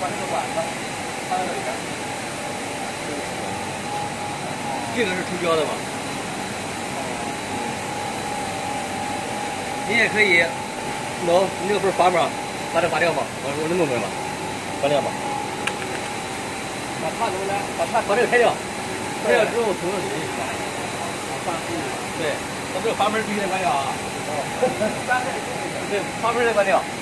这个管子插到这里边。 这个是出胶的吗？你也可以弄，你那个不是阀吗？把这拔掉吗？我能弄明白吗？拔掉吧。 把叉怎么来？ 把这个开掉，开掉之后从这里对，把这个阀门必须得关掉啊。对，阀门得关掉。